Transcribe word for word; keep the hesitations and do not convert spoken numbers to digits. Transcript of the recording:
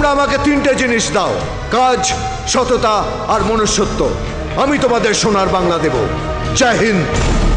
আমাকে তিনটে জিনিস দাও, কাজ, সততা আর মনুষ্যত্ব। আমি তোমাদের সোনার বাংলা দেব। জয় হিন্দ।